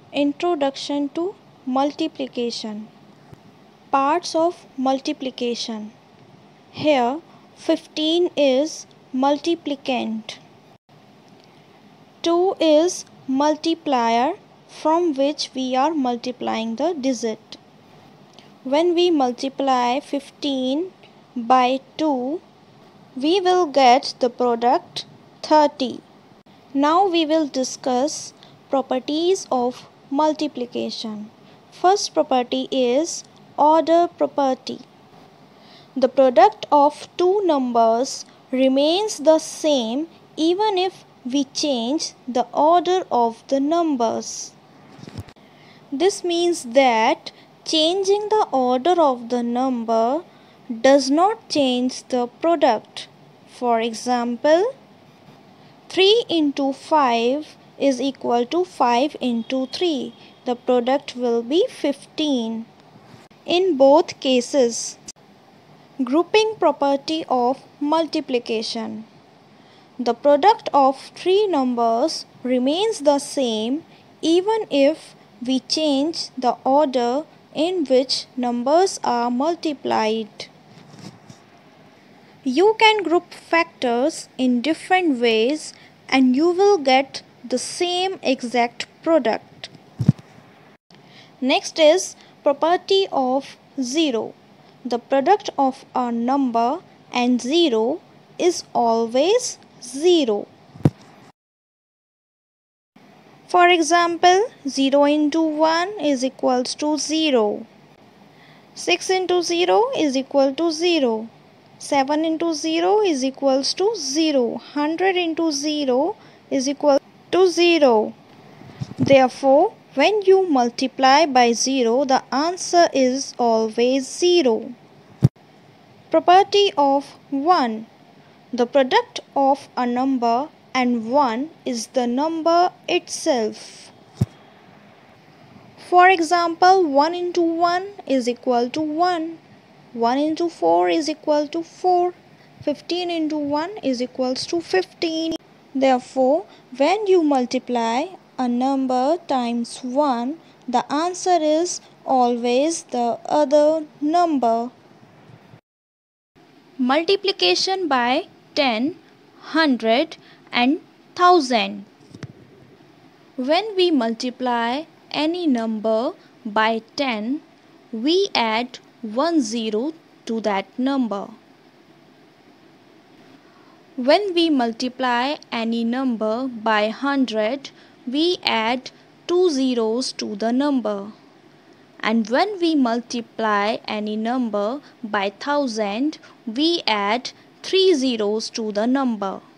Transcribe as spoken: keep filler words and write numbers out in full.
Introduction to multiplication. Parts of multiplication. Here fifteen is multiplicand. two is multiplier from which we are multiplying the digit. When we multiply fifteen by two, we will get the product thirty. Now we will discuss properties of multiplication. First property is order property. The product of two numbers remains the same even if we change the order of the numbers. This means that changing the order of the number does not change the product. For example, three into five is equal to five into three. The product will be fifteen. In both cases, grouping property of multiplication. The product of three numbers remains the same even if we change the order in which numbers are multiplied. You can group factors in different ways and you will get the same exact product. Next is property of zero. The product of a number and zero is always zero. For example, zero into one is equals to zero. six into zero is equal to zero. seven into zero is equals to zero. one hundred into zero is equal to zero. Therefore, when you multiply by zero, the answer is always zero. Property of one. The product of a number and one is the number itself. For example, one into one is equal to one. one into four is equal to four. fifteen into one is equals to fifteen. Therefore, when you multiply a number times one, the answer is always the other number. Multiplication by ten, hundred and thousand. When we multiply any number by ten, we add one zero to that number. When we multiply any number by one hundred, we add two zeros to the number. And when we multiply any number by one thousand, we add three zeros to the number.